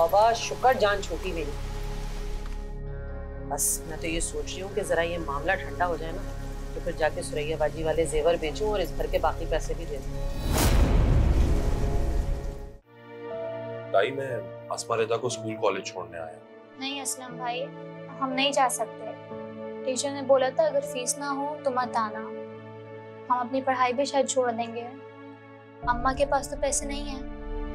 तौबा शुक्र जान छूटी मेरी। बस मैं तो ये सोच रही हूँ कि जरा ये मामला ठंडा हो जाए ना, तो फिर जाके सुरैया बाजी वाले जेवर बेचूं और इस घर के बाकी पैसे भी दे दूं। ताई मैं अस्मा रेदा को स्कूल कॉलेज छोड़ने आया। नहीं असलम भाई, हम नहीं जा सकते। टीचर ने बोला था अगर फीस ना हो तो मत आना। हम अपनी पढ़ाई भी शायद छोड़ देंगे। अम्मा के पास तो पैसे नहीं है।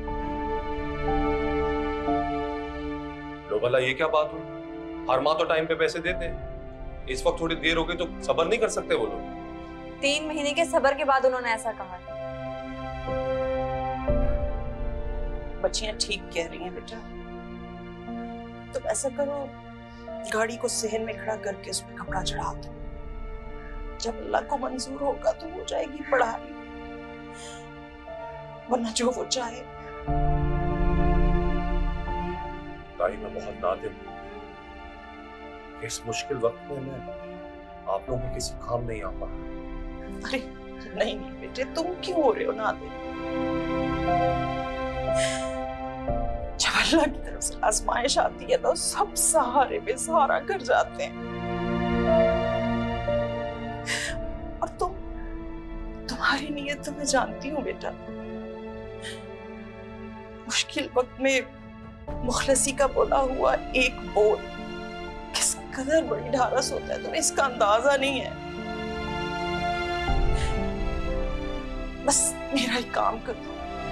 लो भला ये क्या बात हुई? हर माह तो टाइम पे पैसे देते हैं। इस वक्त थोड़ी देर हो गई तो सब्र नहीं कर सकते वो लोग? 3 महीने के सब्र के बाद उन्होंने ऐसा कहा। बच्चियां ठीक कह रही हैं बेटा। तुम ऐसा करो, गाड़ी को सहन में खड़ा करके उस पर कपड़ा चढ़ा दो। जब अल्लाह को मंजूर होगा तो हो जाएगी पढ़ाई, वरना जो वो चाहे। ताई मैं बहुत नादिम हूं। इस मुश्किल वक्त में मैं आप लोगों के किसी काम नहीं आ पा। अरे नहीं बेटे, तुम क्यों हो रहे हो नादिम? जब अल्लाह की तरफ से आजमाइश आती है तो सब सहारे बेसहारा कर जाते हैं। और तुम्हारी नीयत तो मैं जानती हूँ बेटा। मुश्किल वक्त में मुखलसी का बोला हुआ एक बोल किस कदर बड़ी ढारस होता है, तुम्हें इसका अंदाजा नहीं है। बस मेरा ही काम कर दो।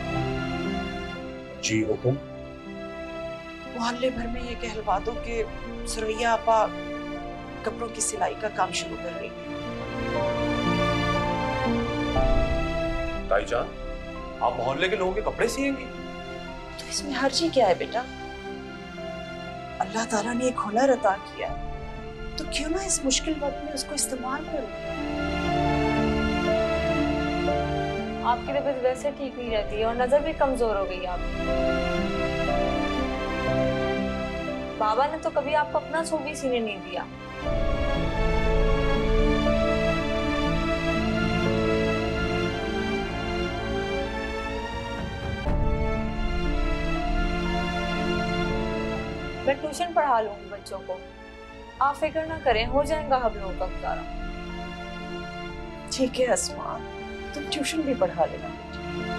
जी हुकुम। मोहल्ले भर में ये कहलवा दो कि सुरैया आपा कपड़ों की सिलाई का काम शुरू कर रही है। ताई जान, आप मोहल्ले के लोगों के कपड़े सिएंगी? तो इसमें हर्जी क्या है बेटा? अल्लाह ताला ने एक हुनर अता किया, तो क्यों ना इस मुश्किल वक्त में उसको इस्तेमाल करो। आपकी तबीयत वैसे ठीक नहीं रहती है और नजर भी कमजोर हो गई है आपकी। बाबा ने तो कभी आपको अपना सूट भी सीने नहीं दिया। मैं ट्यूशन पढ़ा लूंगी बच्चों को, आप फिक्र ना करें, हो जाएगा हम लोगों का गुजारा। ठीक है अस्मा, तुम ट्यूशन भी पढ़ा लेना बेटा।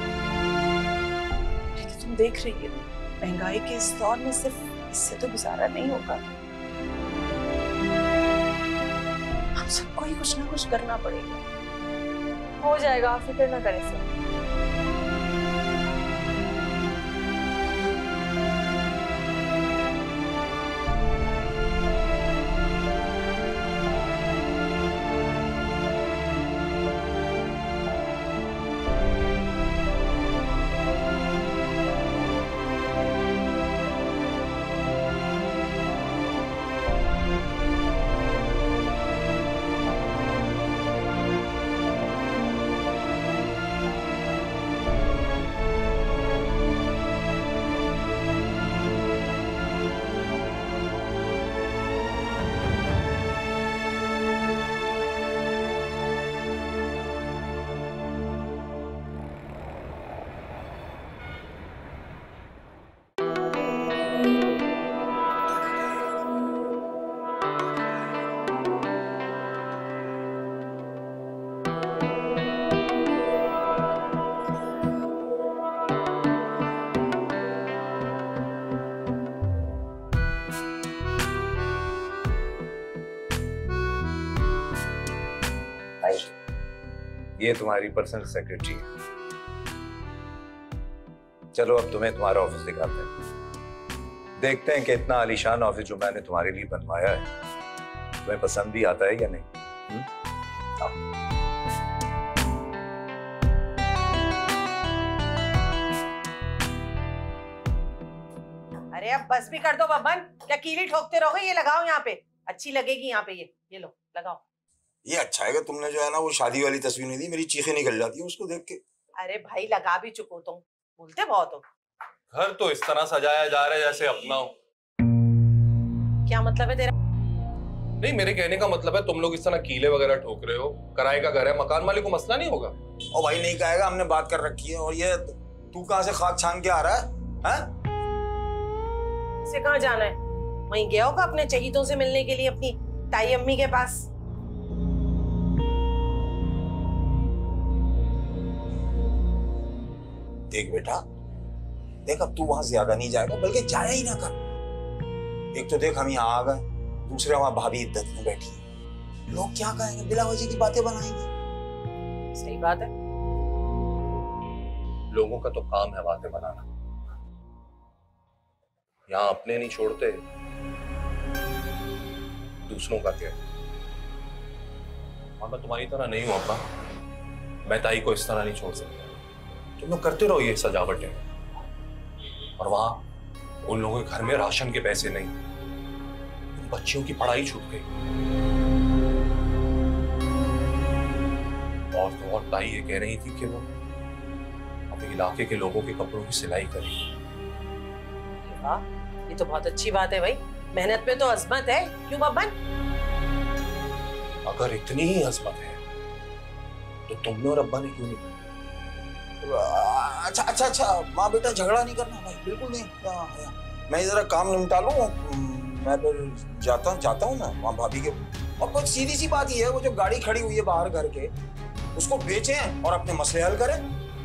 लेकिन तुम देख रही हो महंगाई के इस दौर में सिर्फ इससे तो गुजारा नहीं होगा। हम सबको ही कुछ ना कुछ करना पड़ेगा। हो जाएगा, आप फिक्र ना करें सर। ये तुम्हारी पर्सनल सेक्रेटरी है। चलो अब तुम्हें तुम्हारा ऑफिस दिखाते हैं, देखते हैं कि इतना आलीशान ऑफिस जो मैंने तुम्हारे लिए बनवाया है तुम्हें पसंद भी आता है या नहीं। अरे अब बस भी कर दो बब्बन, क्या कीली ठोकते रहोगे? ये लगाओ यहाँ पे, अच्छी लगेगी यहाँ पे। ये लो लगाओ। ये अच्छा है कि तुमने जो है ना वो शादी वाली तस्वीर नहीं दी, मेरी चीखें निकल जाती है उसको देख के। अरे भाई लगा भी चुको तुम, बोलते बहुत हो। घर तो इस तरह सजाया जा रहा है जैसे अपना हो। क्या मतलब है तेरा? नहीं, मेरे कहने का मतलब है तुम लोग इस तरह कीले वगैरह ठोक रहे हो। किराए का घर है, मकान मालिक को मसला नहीं होगा? और भाई नहीं कहेगा, हमने बात कर रखी है। और ये तू कहाँ से खाक छान के आ रहा है? इसे कहाँ जाना है? वहीं गया होगा अपने चहीतों से मिलने के लिए अपनी ताई अम्मी के पास। देख बेटा, देख अब तू वहां ज्यादा नहीं जाएगा, बल्कि जाया ही ना कर। एक तो देख हम यहाँ आ गए, दूसरे वहां भाभी इद्दत में बैठी है। लोग क्या कहेंगे, बिला वजह की बातें बनाएंगे। सही बात है। लोगों का तो काम है बातें बनाना। यहाँ अपने नहीं छोड़ते, दूसरों का क्या। और मैं तुम्हारी तरह नहीं हूं अब्बा, मैं ताई को इस तरह नहीं छोड़ सकता। तुम लोग करते रहो ये सजावटें, और वहां उन लोगों के घर में राशन के पैसे नहीं, उन बच्चियों की पढ़ाई छूट गई। और तो और ताई ये कह रही थी कि वो अपने इलाके के लोगों के कपड़ों की सिलाई करेगी। वाह, ये तो बहुत अच्छी बात है भाई। मेहनत में तो अजमत है, क्यों बब्बन? अगर इतनी ही अजमत है तो तुमने और अब्बा ने क्यों नहीं? अच्छा अच्छा अच्छा, माँ बेटा झगड़ा नहीं करना भाई, बिल्कुल नहीं। मैं जरा काम निपटा लूं, मैं फिर जाता हूँ ना वहाँ भाभी के। और कुछ सीधी सी बात ही है, वो जो गाड़ी खड़ी हुई है बाहर घर के, उसको बेचें और अपने मसले हल करें।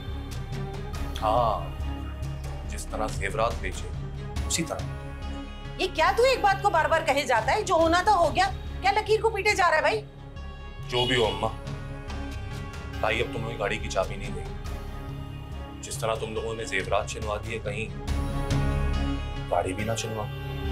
हाँ, जिस तरह जेवरात बेचे उसी तरह। ये क्या तू एक बात को बार बार कहे जाता है? जो होना था हो गया, क्या लकीर को पीटे जा रहा है भाई? जो भी हो अम्मा, ताई अब तुम्हें गाड़ी की चाबी नहीं देगी। जिस तरह तुम लोगों ने जेवरात छिनवा दिए, कहीं गाड़ी भी ना छिनवा।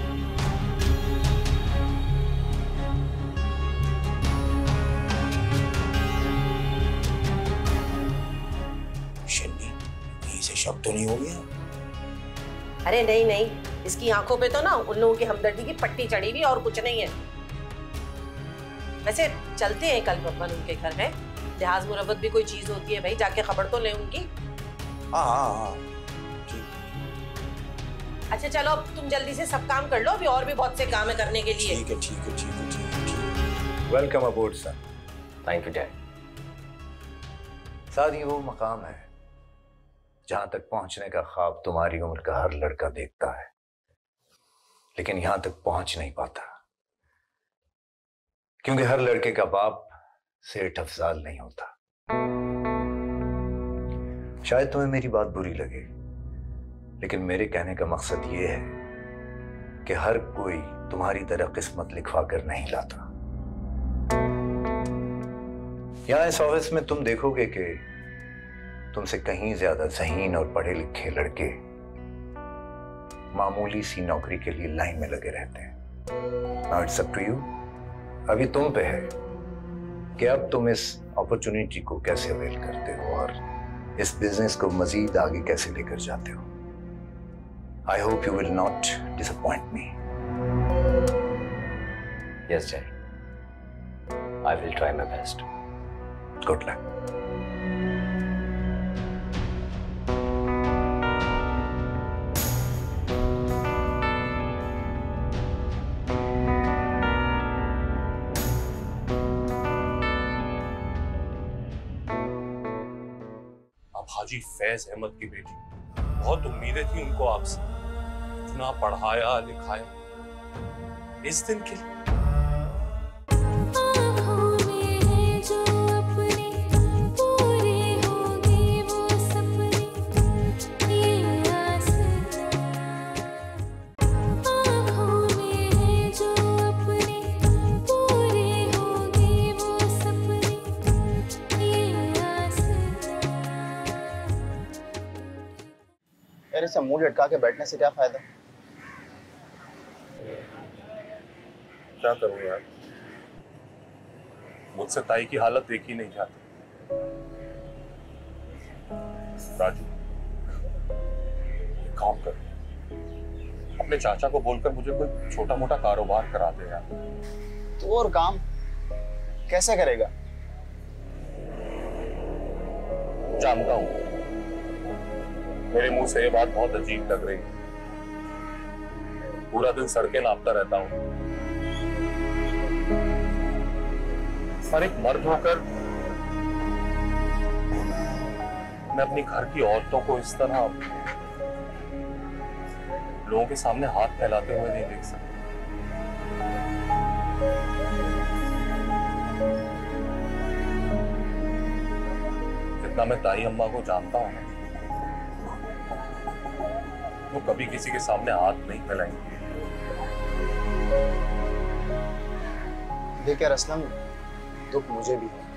शिल्पी, यहीं से शब्द तो नहीं हो गया? अरे नहीं नहीं, इसकी आंखों पे तो ना उन लोगों की हमदर्दी की पट्टी चढ़ी हुई, और कुछ नहीं है। वैसे चलते हैं कल बब्बन उनके घर में, लिहाज मुरव्वत भी कोई चीज होती है भाई, जाके खबर तो ले उनकी। हाँ ठीक। अच्छा चलो, अब तुम जल्दी से सब काम कर लो, अभी और भी बहुत से काम है करने के लिए। ठीक है। Welcome aboard sir. Thank you dad. शादी वो मकाम है जहां तक पहुंचने का ख्वाब तुम्हारी उम्र का हर लड़का देखता है, लेकिन यहां तक पहुंच नहीं पाता, क्योंकि हर लड़के का बाप सेठ अफजाल नहीं होता। शायद तुम्हें मेरी बात बुरी लगे, लेकिन मेरे कहने का मकसद ये है कि हर कोई तुम्हारी तरह किस्मत लिखवा कर नहीं लाता। यहां इस ऑफिस में तुम देखोगे कि तुमसे कहीं ज्यादा ज़हीन और पढ़े लिखे लड़के मामूली सी नौकरी के लिए लाइन में लगे रहते हैं। Now it's up to you. अभी तुम पे है कि अब तुम इस अपॉर्चुनिटी को कैसे अवेल करते हो और इस बिजनेस को मजीद आगे कैसे लेकर जाते हो। I hope you will not disappoint me. Yes dad, I will try my best. Good luck. Haji Faiz Ahmad की बेटी, बहुत उम्मीदें थी उनको आपसे, इतना पढ़ाया लिखाया, इस दिन के लिए। ऐसे मुंह लटका के बैठने से क्या फायदा? क्या करूं यार, मुझसे ताई की हालत देखी नहीं जाती। राजू, एक काम कर, अपने चाचा को बोलकर मुझे कोई छोटा मोटा कारोबार करा दे यार। तो और काम कैसे करेगा? जानता हूं, मेरे मुंह से ये बात बहुत अजीब लग रही है। पूरा दिन सड़कें नापता रहता हूं, पर एक मर्द होकर मैं अपनी घर की औरतों को इस तरह लोगों के सामने हाथ फैलाते हुए नहीं देख सकते। जितना मैं ताई अम्मा को जानता हूं ना, वो कभी किसी के सामने हाथ नहीं फैलाएंगे। देख यार असलम, दुख मुझे भी है।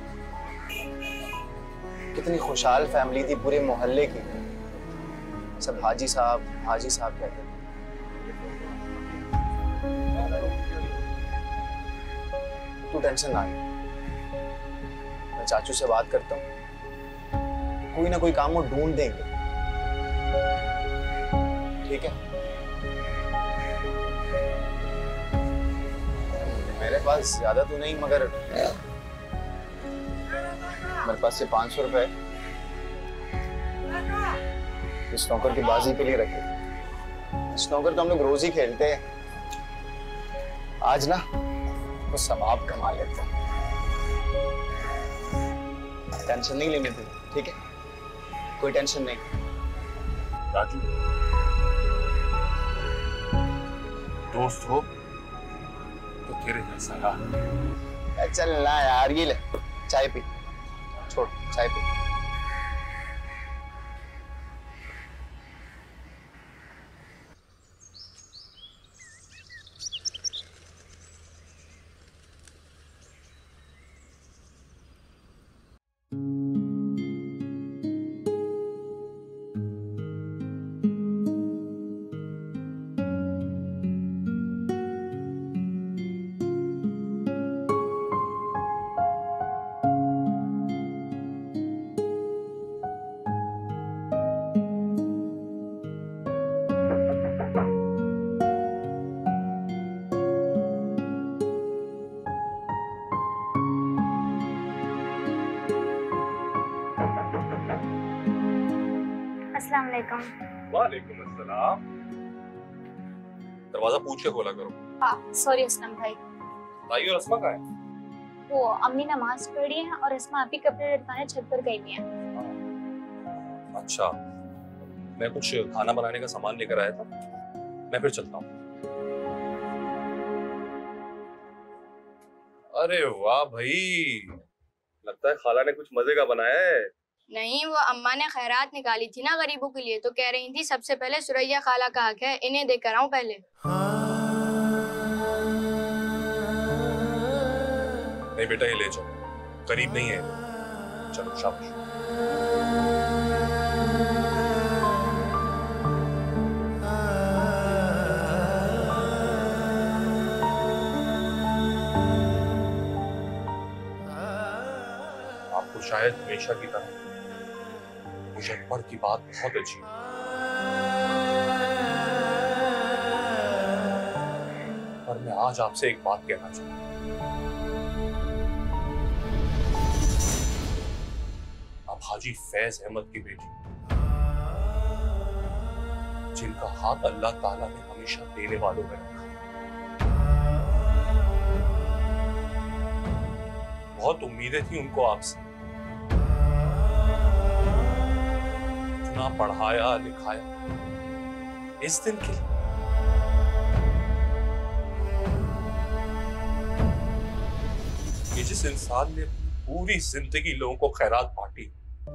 कितनी खुशहाल फैमिली थी पूरे मोहल्ले की, सब हाजी साहब कहते थे। तू टेंशन ना ले, मैं चाचू से बात करता हूँ, कोई ना कोई काम वो ढूंढ देंगे, ठीक है? मेरे पास ज्यादा तो नहीं, मगर मेरे पास से 500 रुपए इस स्नूकर की बाजी के लिए रखे। स्नूकर तो हम लोग रोज ही खेलते हैं, आज ना वो सवाब कमा लेते हैं। टेंशन नहीं लेने दे, ठीक है? कोई टेंशन नहीं। राजू, दोस्त हो तो तेरे जैसा यार। चल ना यार, ये ले चाय पी, छोड़ चाय पी। अस्सलाम वालेकुम। वालेकुम अस्सलाम। दरवाजा पूछ के खोला करो। हाँ सॉरी असलम भाई। ताई और अस्मा कहाँ है? वो अम्मी नमाज पढ़ रही है और अस्मा अभी कपड़े लटकाने छत पर गई हुई है। अच्छा, मैं कुछ खाना बनाने का सामान लेकर आया था, मैं फिर चलता हूँ। अरे वाह भाई, लगता है खाला ने कुछ मजे का बनाया है। नहीं, वो अम्मा ने खैरात निकाली थी ना गरीबों के लिए, तो कह रही थी सबसे पहले सुरैया खाला का हक है, इन्हें देकर आऊं पहले। नहीं बेटा, ये ले जाओ, करीब नहीं है। चलो शाबाश। आपको शायद हमेशा की तरह मुझे अकबर की बात बहुत अच्छी लगी, पर मैं आज आपसे एक बात कहना चाहता हूं। आप हाजी फैज अहमद की बेटी, जिनका हाथ अल्लाह ताला ने हमेशा देने वालों में रखा, बहुत उम्मीदें थी उनको आपसे, इतना पढ़ाया लिखाया इस दिन के लिए। कि जिस इंसान ने पूरी जिंदगी लोगों को खैरात बांटी,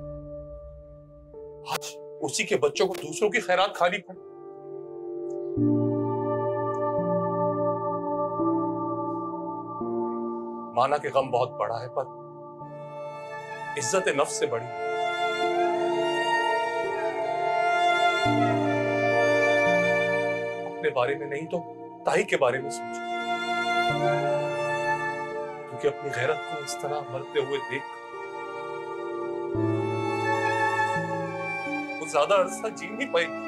आज उसी के बच्चों को दूसरों की खैरात खानी पड़ी। माना कि गम बहुत बड़ा है, पर इज्जत नफ्स से बड़ी। अपने बारे में नहीं तो ताई के बारे में सोचो, क्योंकि अपनी गैरत को इस तरह मरते हुए देख वो ज्यादा अरसा जी नहीं पाएगी।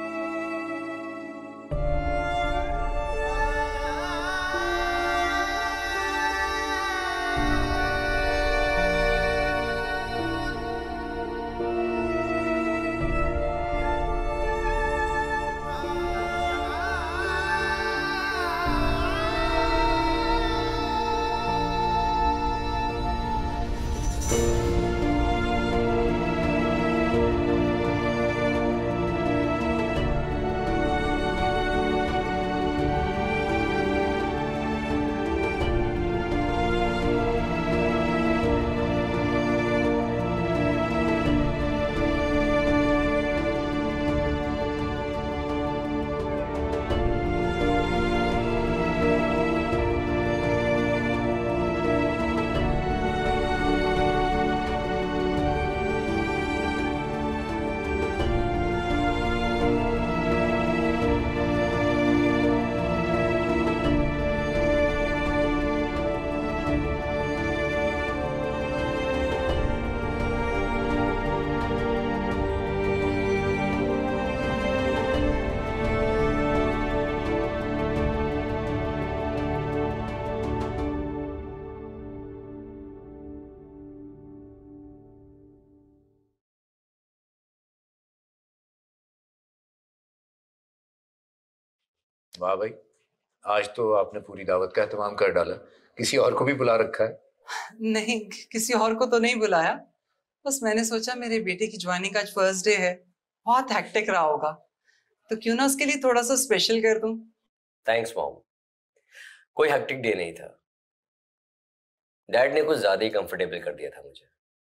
वाह भाई, आज तो आपने पूरी दावत का एहतमाम कर डाला। किसी और को भी बुला रखा है? नहीं, किसी और को तो नहीं बुलाया, बस मैंने सोचा मेरे बेटे की ज्वाइनिंग का आज फर्स्ट डे है, बहुत हेक्टिक रहा होगा, तो क्यों ना उसके लिए थोड़ा सा स्पेशल कर दूं। थैंक्स मॉम, कोई हेक्टिक डे नहीं था। डैड ने कुछ ज्यादा ही कंफर्टेबल कर दिया था मुझे।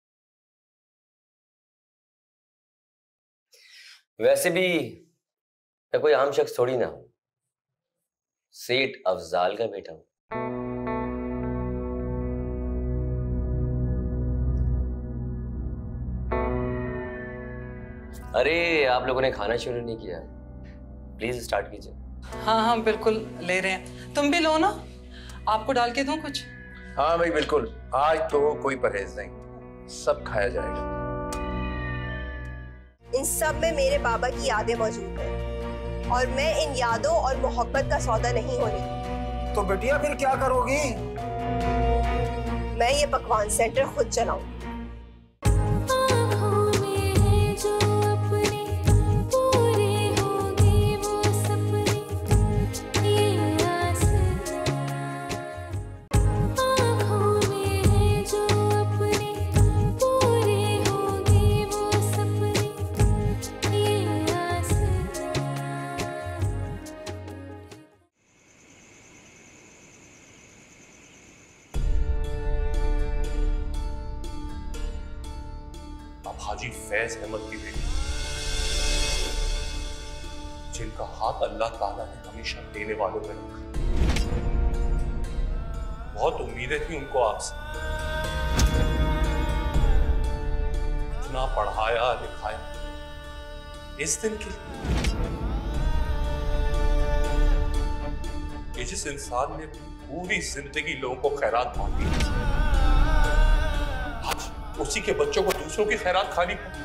वैसे भी मैं कोई आम शख्स थोड़ी ना हूं, सेठ अफजाल का बेटा हूं। अरे आप लोगों ने खाना शुरू नहीं किया, प्लीज स्टार्ट कीजिए। हाँ हाँ बिल्कुल ले रहे हैं, तुम भी लो ना, आपको डाल के दूं कुछ? हाँ भाई बिल्कुल, आज तो कोई परहेज नहीं, सब खाया जाएगा। इन सब में मेरे बाबा की यादें मौजूद हैं और मैं इन यादों और मोहब्बत का सौदा नहीं होने। तो बेटिया फिर क्या करोगी? मैं ये पकवान सेंटर खुद चलाऊंगी। हाजी फैज अहमद की बेटी, जिनका हाथ अल्लाह ताला ने हमेशा देने वालों पे रखा। बहुत उम्मीदें थी उनको आपसे, इतना पढ़ाया लिखाया इस दिन के लिए कि जिस इंसान ने पूरी जिंदगी लोगों को खैरात बांटी, उसी के बच्चों को दूसरों की खैरात खानी पड़ी।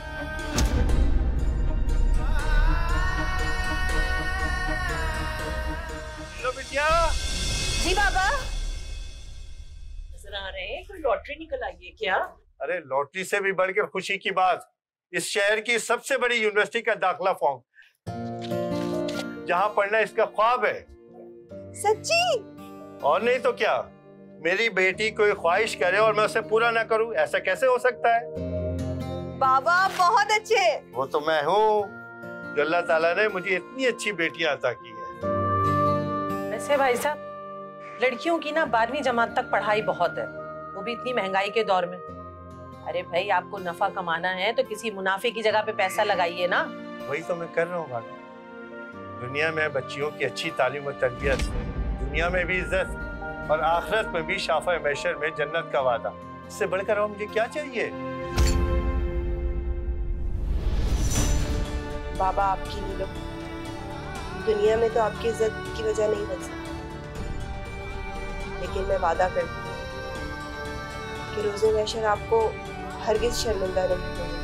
हेलो बिटिया। जी बाबा। नजर आ रहे हैं, कोई लॉटरी निकल आई है क्या? अरे लॉटरी से भी बढ़कर खुशी की बात, इस शहर की सबसे बड़ी यूनिवर्सिटी का दाखिला फॉर्म, जहां पढ़ना इसका ख्वाब है। सच्ची? और नहीं तो क्या, मेरी बेटी कोई ख्वाहिश करे और मैं उसे पूरा ना करूं, ऐसा कैसे हो सकता है? बाबा बहुत अच्छे। वो तो मैं हूँ, जो अल्लाह ताला ने मुझे इतनी अच्छी बेटियां अता की है। वैसे भाई साहब, लड़कियों की ना 12वीं जमात तक पढ़ाई बहुत है, वो भी इतनी महंगाई के दौर में। अरे भाई, आपको नफा कमाना है तो किसी मुनाफे की जगह पे पैसा लगाइए ना। वही तो मैं कर रहा हूँ भाभी। दुनिया में बच्चियों की अच्छी तालीम और तरबियत, दुनिया में भी इज्जत और आखिरत में भी शाफा महशर में जन्नत का वादा, इससे बढ़कर और मुझे क्या चाहिए? बाबा आपकी नीलो दुनिया में तो आपकी इज्जत की वजह नहीं बन सकती, लेकिन मैं वादा करती हूँ कि रोज़े महशर आपको हरगिज शर्मिंदा नहीं करूंगी।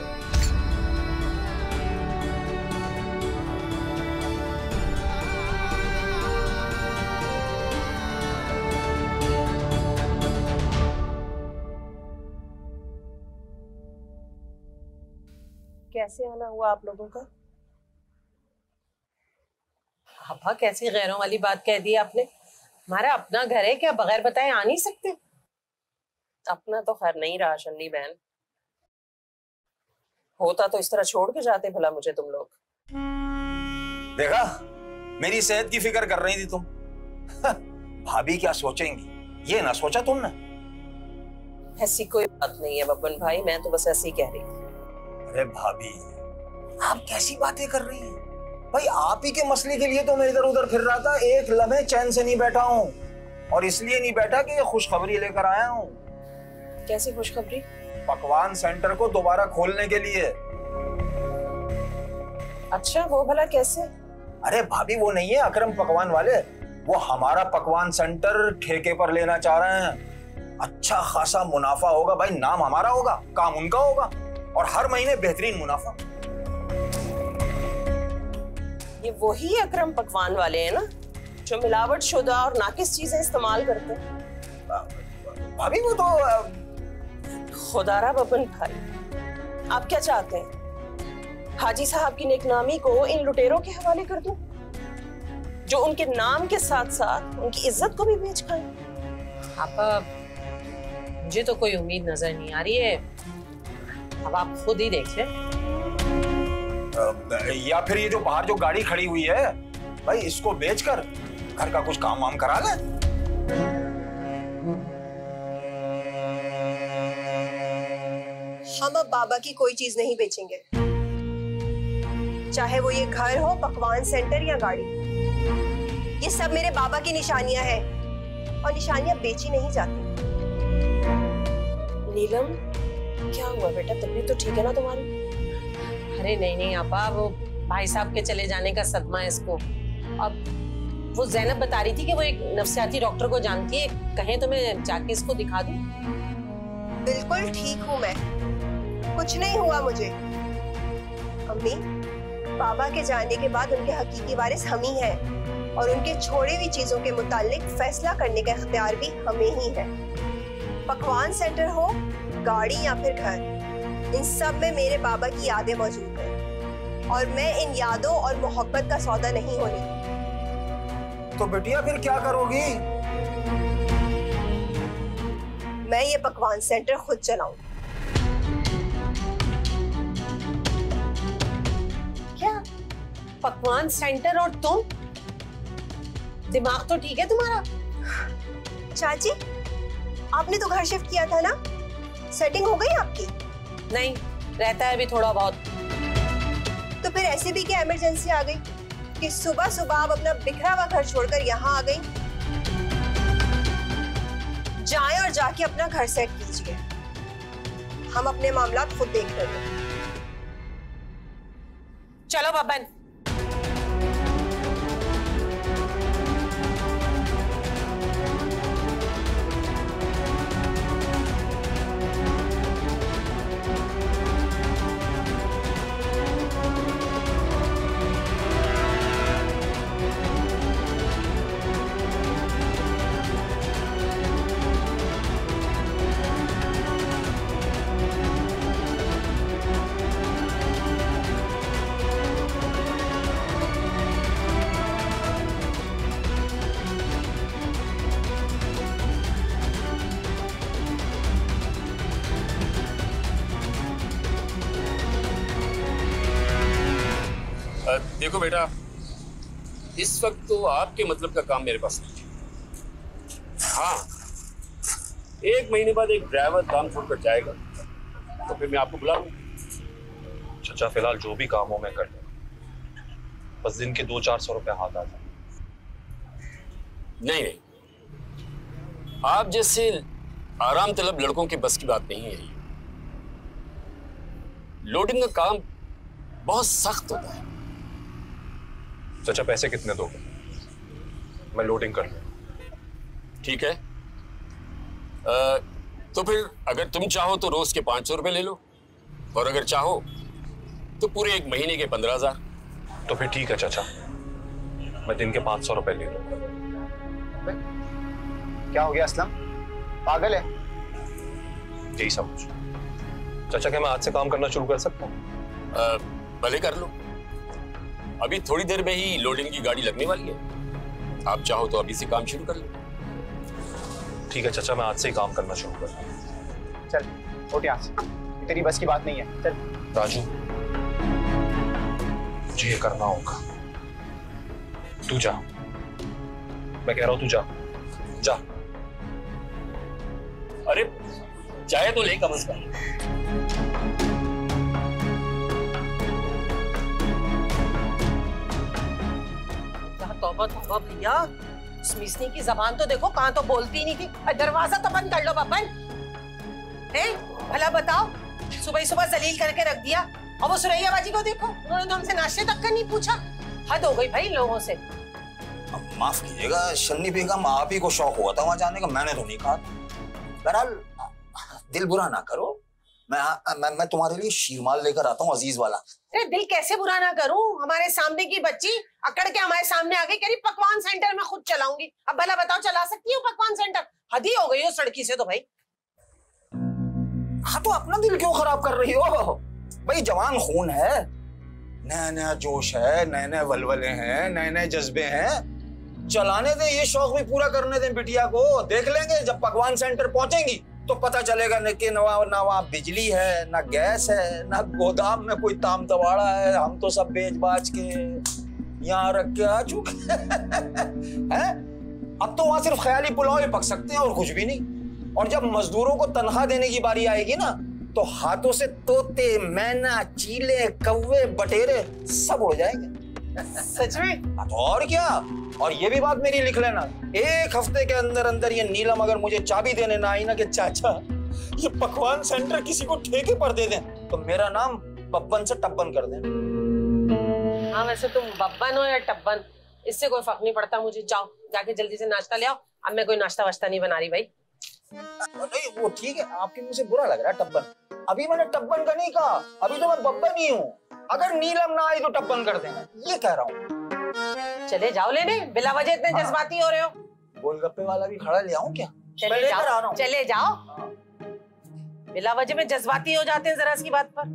कैसे आना हुआ आप लोगों का? पापा, कैसी गैरों वाली बात कह दी आपने। हमारा अपना घर है, क्या बगैर बताए आ नहीं सकते? अपना तो खैर नहीं रहा शन्नी बहन, होता तो इस तरह छोड़ के जाते भला मुझे तुम लोग। देखा, मेरी सेहत की फिक्र कर रही थी तुम। भाभी क्या सोचेंगी ये ना सोचा तुमने? ऐसी कोई बात नहीं है बब्बन भाई, मैं तो बस ऐसे ही कह रही थी। अरे भाभी, आप कैसी बातें कर रही हैं? भाई आप ही के मसले के लिए तो मैं इधर उधर फिर रहा था, एक लम्हे चैन से नहीं बैठा हूँ, और इसलिए नहीं बैठा कि ये खुशखबरी लेकर आया हूँ। कैसी खुशखबरी? पकवान सेंटर को दोबारा खोलने के लिए। अच्छा, वो भला कैसे? अरे भाभी, वो नहीं है अकरम पकवान वाले, वो हमारा पकवान सेंटर ठेके पर लेना चाह रहे हैं। अच्छा खासा मुनाफा होगा भाई, नाम हमारा होगा, काम उनका होगा, और हर महीने बेहतरीन मुनाफा। ये वही अकरम पकवान वाले हैं ना, जो मिलावट शुदा और नाकिस चीजें इस्तेमाल करते हैं? भाभी वो तो खुदारा बब्बन भाई, आप क्या चाहते हैं? हाजी साहब की नेकनामी को इन लुटेरों के हवाले कर दूं? जो उनके नाम के साथ साथ उनकी इज्जत को भी बेच खाएं। आपा, मुझे तो कोई उम्मीद नजर नहीं आ रही है, अब आप खुद ही देख लें। या फिर ये जो बाहर जो गाड़ी खड़ी हुई है भाई, इसको बेचकर घर का कुछ काम वाम करा ले। हम अब बाबा की कोई चीज नहीं बेचेंगे, चाहे वो ये घर हो, पकवान सेंटर या गाड़ी। ये सब मेरे बाबा की निशानियां हैं और निशानियां बेची नहीं जाती। नीलम, क्या हुआ बेटा? तबीयत तो ठीक है ना तुम्हारी? अरे नहीं नहीं आपा, वो भाई साहब के चले जाने का सदमा है इसको। अब वो जैनब बता रही थी कि वो एक नफ्सियाती डॉक्टर को जानती है, कहें तो मैं जाके इसको दिखा दूं। बिल्कुल ठीक हूँ मैं, कुछ नहीं हुआ मुझे। अम्मी, बाबा के जाने के बाद उनके हकीकी वारिस हम ही हैं और उनके छोड़ी हुई चीजों के मुतालिक फैसला करने का इख्तियार भी हमें ही है। पकवान सेंटर हो, गाड़ी या फिर घर, इन सब में मेरे बाबा की यादें मौजूद हैं और मैं इन यादों और मोहब्बत का सौदा नहीं होने। तो बिटिया फिर क्या करोगी? मैं ये पकवान सेंटर खुद चलाऊंगी। क्या पकवान सेंटर? और तुम? दिमाग तो ठीक है तुम्हारा? चाची, आपने तो घर शिफ्ट किया था ना, सेटिंग हो गई आपकी? नहीं, रहता है अभी थोड़ा बहुत। तो फिर ऐसे भी क्या इमरजेंसी आ गई कि सुबह सुबह आप अपना बिखरा हुआ घर छोड़कर यहाँ आ गई? जाएं और जाके अपना घर सेट कीजिए, हम अपने मामला खुद देख लेंगे। चलो बब्बन। देखो बेटा, इस वक्त तो आपके मतलब का काम मेरे पास नहीं है। हाँ, 1 महीने बाद एक ड्राइवर काम छोड़कर जाएगा तो फिर मैं आपको बुला लूंगा। चाचा फिलहाल जो भी काम हो मैं कर लूंगा, बस दिन के 200-400 रुपए हाथ आ जाए। नहीं, आप जैसे आराम तलब लड़कों के बस की बात नहीं है। लोडिंग का काम बहुत सख्त होता है। चाचा पैसे कितने दोगे? मैं लोडिंग कर लूं। ठीक है, तो फिर अगर तुम चाहो तो रोज के 500 रुपए ले लो, और अगर चाहो तो पूरे 1 महीने के 15,000। तो फिर ठीक है चाचा, मैं दिन के 500 रुपए ले लूं। क्या हो गया असलम, पागल है? यही समझ। चाचा क्या मैं आज से काम करना शुरू कर सकता हूँ? भले कर लो, अभी थोड़ी देर में ही लोडिंग की गाड़ी लगने वाली है। आप चाहो तो अभी से काम शुरू कर लो। ठीक है चाचा, मैं आज से ही काम करना शुरू कर दूं। चल उठ यहाँ से, तेरी बस की बात नहीं है। चल राजू, मुझे ये करना होगा। तू जा, मैं कह रहा हूं तू जा जा। अरे चाहे तो ले कम से कम। तौबा तौबा भैया, स्मिसनी की जबान तो देखो, कहाँ तो बोलती नहीं थी। दरवाजा तो बंद कर लो बब्बन। भला बताओ, सुबह सुबह जलील करके रख दिया, और वो सुरैया बाजी को देखो, उन्होंने तो हमसे नाश्ते तक का नहीं पूछा। हद हो गई भाई लोगों से। माफ कीजिएगा शन्नी बेगम, आप ही को शौक हुआ था वहां जाने का, मैंने तो नहीं कहा। बहरहाल दिल बुरा ना करो, मैं तुम्हारे लिए शीरमाल लेकर आता हूँ, अजीज वाला। अरे दिल कैसे बुरा ना करूं, हमारे सामने की बच्ची अकड़ के हमारे सामने आ गई, कह रही पकवान सेंटर में खुद चलाऊंगी। अब भला बताओ, चला सकती हूँ पकवान सेंटर? हद ही हो गई हो सड़की से तो भाई। हाँ तो अपना दिल क्यों खराब कर रही हो भाई? जवान खून है, नया नया जोश है, नए नए वलवले हैं, नए नए जज्बे हैं। चलाने दें, ये शौक भी पूरा करने दें बिटिया को। देख लेंगे जब पकवान सेंटर पहुंचेंगी तो पता चलेगा न कि ना वहाँ बिजली है, ना गैस है, ना गोदाम में कोई ताम तवाड़ा है। हम तो सब बेच बाच के यहाँ रख के आ चुके हैं। अब तो वहां सिर्फ ख्याली पुलाव ही पक सकते हैं और कुछ भी नहीं। और जब मजदूरों को तनख्वाह देने की बारी आएगी ना तो हाथों से तोते, मैना, चीले, कौवे, बटेरे सब उड़ जाएंगे। सच में? तो और क्या। और ये भी बात मेरी लिख लेना, 1 हफ्ते के अंदर अंदर ये नीलम अगर मुझे चाबी देने ना आई ना कि चाचा ये पकवान सेंटर किसी को ठेके पर दे दें तो मेरा नाम बब्बन से टब्बन कर दें। हाँ वैसे तुम बब्बन हो या टब्बन, इससे कोई फर्क नहीं पड़ता मुझे। जाओ जाके जल्दी से नाश्ता ले आओ। अब मैं कोई नाश्ता वाश्ता नहीं बना रही भाई। नहीं वो ठीक है, आपके मुंह से बुरा लग रहा है टब्बन। अभी मैंने टब्बन का नहीं कहा, अभी तो मैं बब्बन ही हूँ। अगर नीलम ना आई तो टब्बन कर देना, ये कह रहा हूँ। चले जाओ लेने, बिला वजह इतने जज्बाती हो रहे हो। गोलगप्पे वाला भी खड़ा ले आऊं क्या? चले जाओ, चले जाओ। बिला वजह में जज्बाती हो जाते हैं जरा सी बात पर।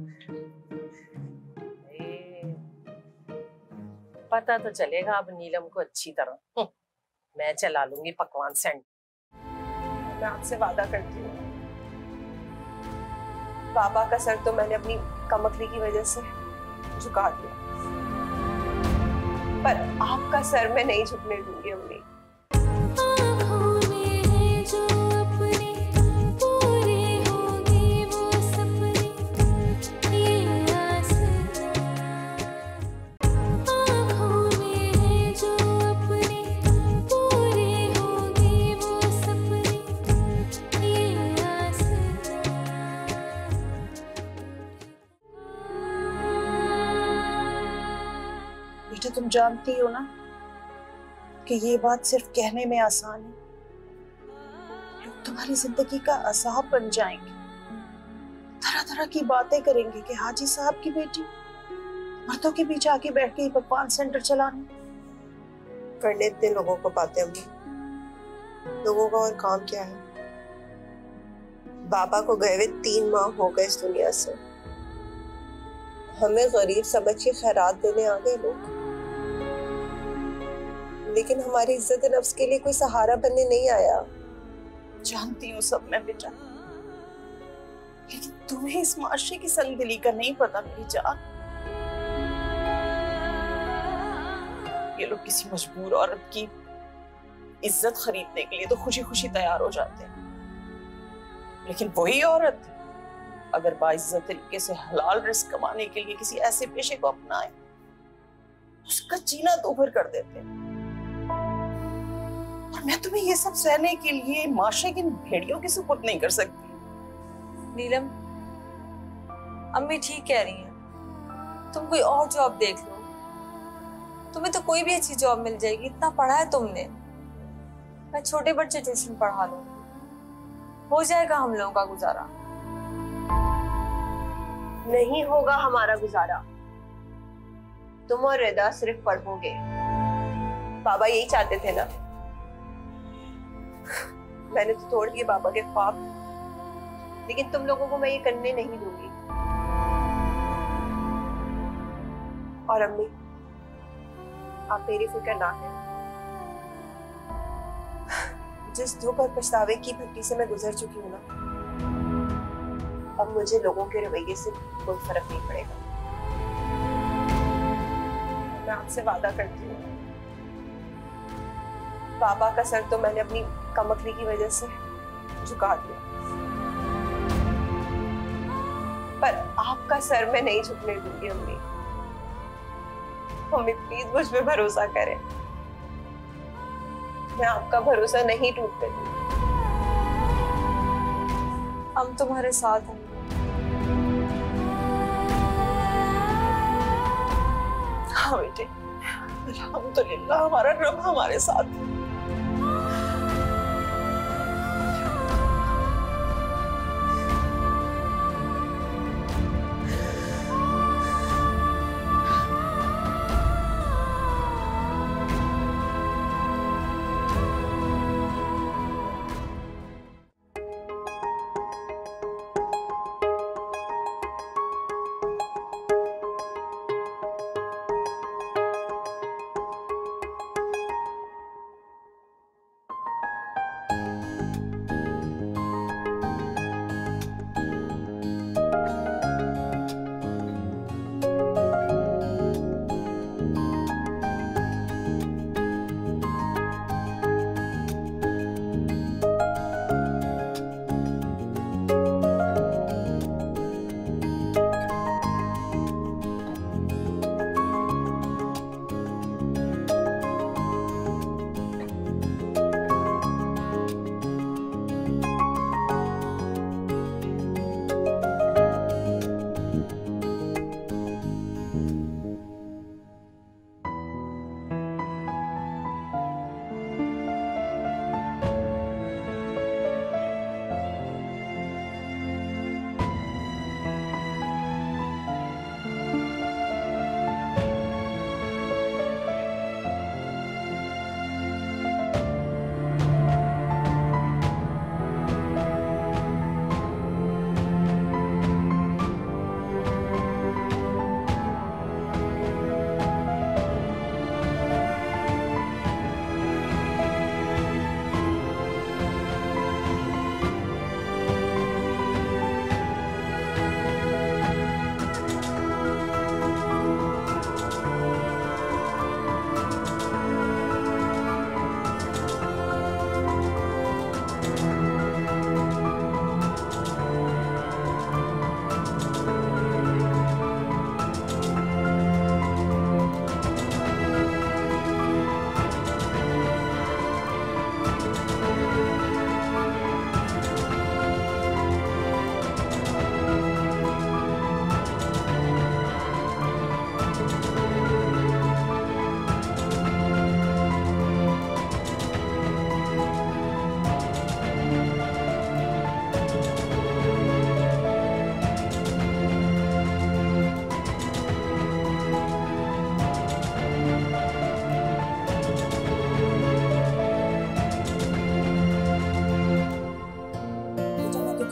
पता तो चलेगा अब नीलम को अच्छी तरह। मैं चला लूंगी पकवान सेंटर। मैं आपसे वादा करती हूँ, पापा का सर तो मैंने अपनी कमकली की वजह से झुका दिया, पर आपका सर मैं नहीं झुकने दूंगी अम्मी। तुम जानती हो ना कि ये बात सिर्फ कहने में आसान है, लोग तुम्हारी जिंदगी का अज़ाब बन जाएंगे। तरह तरह की बातें करेंगे कि हाजी साहब की बेटी मर्दों के बीच आके बैठ के पकवान सेंटर चलाने। करने इतने लोगों को पाते अम्मी, लोगों का और काम क्या है। बाबा को गए हुए 3 माह हो गए इस दुनिया से। हमें गरीब समझ के खैरात देने आ गए लोग, लेकिन हमारी इज्जत नफ्स के लिए कोई सहारा बनने नहीं आया। जानती हूँ सब मैं बेटा, लेकिन तुम्हें इस माशरे की संगदिली का नहीं पता मेरी जान। ये लोग किसी मजबूर औरत की इज्जत खरीदने के लिए तो खुशी खुशी तैयार हो जाते हैं, लेकिन वही औरत अगर बाइज्जत तरीके से हलाल रिस्क कमाने के लिए किसी ऐसे पेशे को अपनाए, उसका जीना दोभर कर देते हैं। और मैं तुम्हें ये सब सहने के लिए माशरे की भेड़ियों की सुपुर्द नहीं कर सकती। नीलम, अम्मी ठीक कह रही हैं, तुम कोई और जॉब देख लो। तुम्हें तो कोई भी अच्छी जॉब मिल जाएगी, इतना पढ़ा है तुमने। मैं छोटे बच्चे ट्यूशन पढ़ा लूंगी, हो जाएगा हम लोगों का गुजारा। नहीं होगा हमारा गुजारा, तुम और रिदा सिर्फ पढ़ोगे। बाबा यही चाहते थे ना। मैंने तो तोड़ दिए बाबा के ख्वाब, लेकिन तुम लोगों को मैं ये करने नहीं दूंगी। और अम्मी, आप मेरी फिक्र ना करें। जिस दुख और पछतावे की भट्टी से मैं गुजर चुकी हूँ ना, अब मुझे लोगों के रवैये से कोई फर्क नहीं पड़ेगा। मैं आपसे वादा करती हूँ, पापा का सर तो मैंने अपनी कमकली की वजह से झुका दिया, पर आपका सर मैं नहीं झुकने दूंगी अम्मी। अम्मी प्लीज मुझ पे भरोसा करें, मैं आपका भरोसा नहीं टूटने दूंगी। हम तुम्हारे साथ हैं। हाँ बेटे, अल्हम्दुलिल्लाह हमारा रब हमारे साथ है।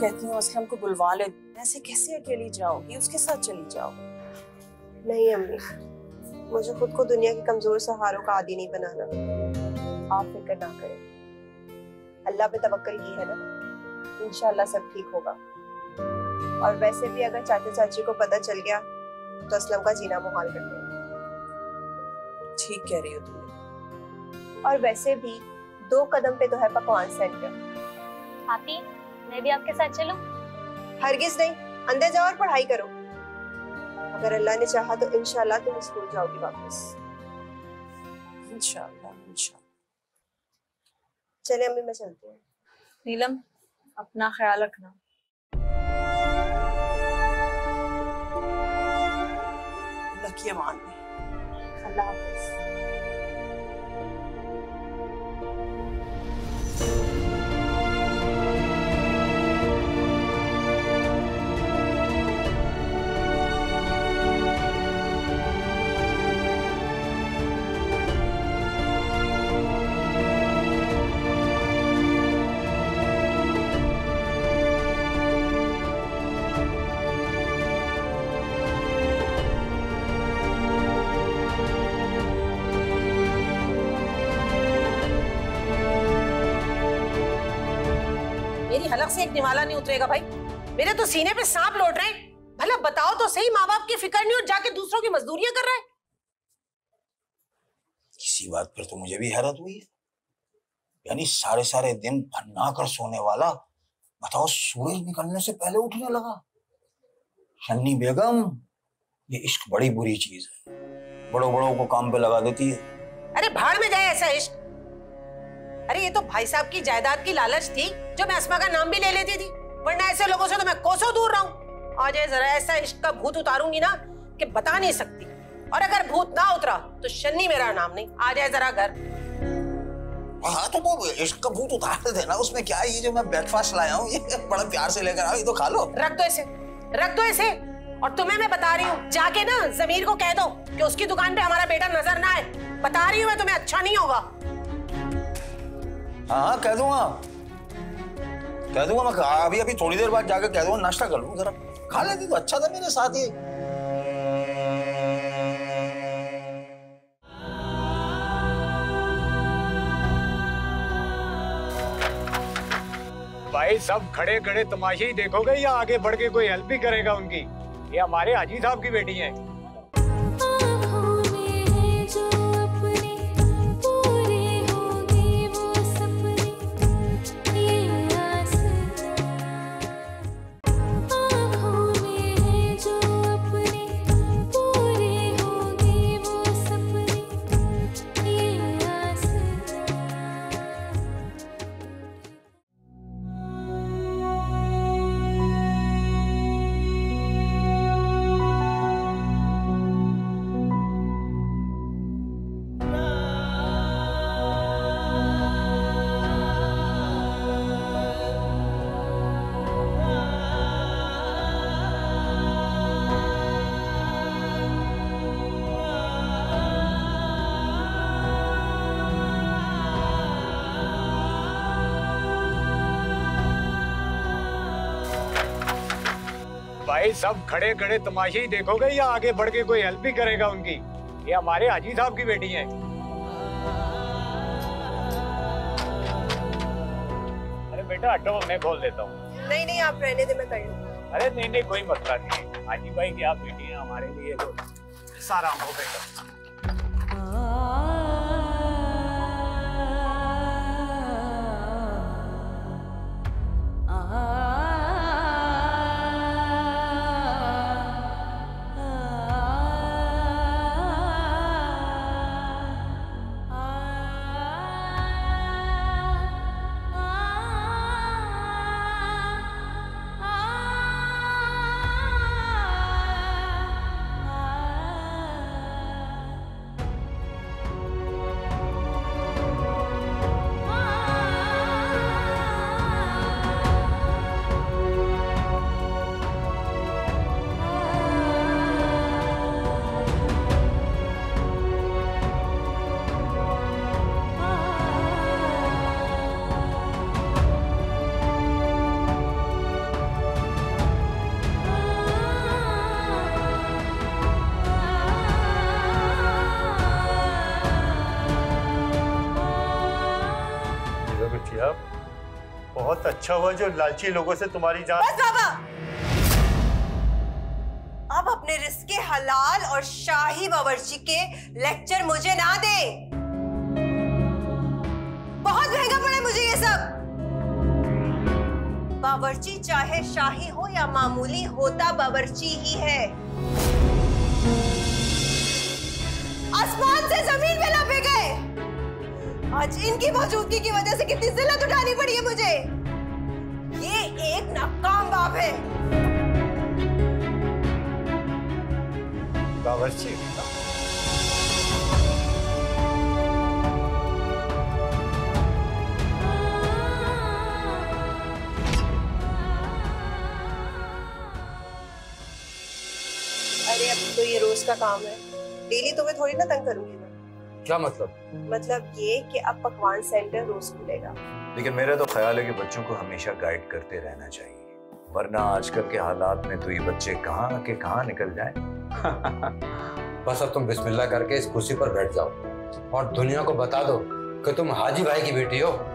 कहती हूँ असलम को बुलवा ले, ऐसे कैसे अकेली जाओगी, उसके साथ चली जाओ। नहीं अम्मी, मुझे खुद को दुनिया के कमजोर सहारों का आदी नहीं बनाना। आप फिक्र ना करें, अल्लाह पे तवक्कल की है ना, इंशाल्लाह सब ठीक होगा। और वैसे भी अगर चाचा चाची को पता चल गया तो असलम का जीना मुहाल कर देंगे। ठीक कह रही हो तुम। और वैसे भी 2 कदम पे तो है पकवान सेंटर। भाभी, मैं भी आपके साथ चलूं? हरगिज नहीं, अंदर जाओ और पढ़ाई करो। अगर अल्लाह ने चाहा तो इंशाल्लाह तुम स्कूल जाओगी वापस। इंशाल्लाह इंशाल्लाह। चले अम्मी, मैं चलती हूँ। नीलम, अपना ख्याल रखना। अल्लाह की अमान में। अल्लाह हाफिज। हलक से एक निवाला नहीं उतरेगा भाई। मेरे तो सीने पे सांप लौट रहे हैं। भला बताओ तो सही, माँ बाप की फिक्र नहीं और जाके दूसरों की मजदूरियां कर रहा है। किसी बात पर तो मुझे भी हैरत हुई है, यानी सारे सारे दिन भन्ना कर सोने वाला, बताओ सूरज निकलने से पहले उठने लगा। शन्नी बेगम, ये इश्क बड़ी बुरी चीज है, बड़ों बड़ों को काम पे लगा देती है। अरे भाड़ में जाए ऐसा इश्क। अरे ये तो भाई साहब की जायदाद की लालच थी जो मैं अस्मा का नाम भी ले लेती थी, वरना ऐसे लोगों से तो मैं कोसों दूर रहूं। आज जरा ऐसा इश्क का भूत उतारूंगी ना कि बता नहीं सकती। और अगर भूत ना उतरा तो शन्नी मेरा नाम नहीं। आ जाए जरा घर। हाँ तो वो इश्क का भूत उतार देना, उसमें क्या है। ये जो मैं ब्रेकफास्ट लाया हूँ, ये बड़ा प्यार से लेकर आओ, ये तो खा लो। रख दो इसे, रख दो इसे। और तुम्हें मैं बता रही हूँ, जाके ना जमीर को कह दो कि उसकी दुकान पे हमारा बेटा नजर ना आए। बता रही हूँ मैं तुम्हें, अच्छा नहीं होगा। हाँ कह दूंगा, कह दूंगा मैं। अभी अभी थोड़ी देर बाद जाके कह दूंगा, नाश्ता कर लूँ जरा, खा लेती तो अच्छा था मेरे साथ ही। भाई सब खड़े खड़े तमाशे ही देखोगे या आगे बढ़ के कोई हेल्प भी करेगा उनकी? ये हमारे हाजी साहब की बेटी है। भाई सब खड़े खड़े तमाशे ही देखोगे या आगे बढ़ के कोई हेल्प भी करेगा उनकी? ये हमारे हाजी साहब की बेटी है। अरे बेटा हटो, मैं खोल देता हूँ। नहीं नहीं, आप रहने दे, मैं कर लूँ। अरे नहीं नहीं, कोई मसला नहीं। हाजी भाई की आप बेटी हैं, हमारे लिए तो सारा हो बेटा। बहुत अच्छा हुआ जो लालची लोगों से तुम्हारी जान। बस बाबा, अब अपने रिस्क के हलाल और शाही बावर्ची के लेक्चर मुझे ना दे। बहुत महंगा पड़ा मुझे ये सब। बावर्ची चाहे शाही हो या मामूली, होता बावर्ची ही है। आसमान से जमीन पे लपे गए। आज इनकी मौजूदगी की वजह से कितनी जिल्लत उठानी पड़ी है मुझे। ये एक नाकाम बाप है। बावर्ची अरे अब तो ये रोज का काम है, डेली तुम्हें थोड़ी ना तंग करूंगी मैं। क्या मतलब? मतलब ये कि अब पकवान सेंटर रोज खुलेगा। लेकिन मेरा तो ख्याल है कि बच्चों को हमेशा गाइड करते रहना चाहिए, वरना आजकल के हालात में तो ये बच्चे कहाँ के कहाँ निकल जाएं। बस अब तुम बिस्मिल्लाह करके इस कुर्सी पर बैठ जाओ और दुनिया को बता दो कि तुम हाजी भाई की बेटी हो।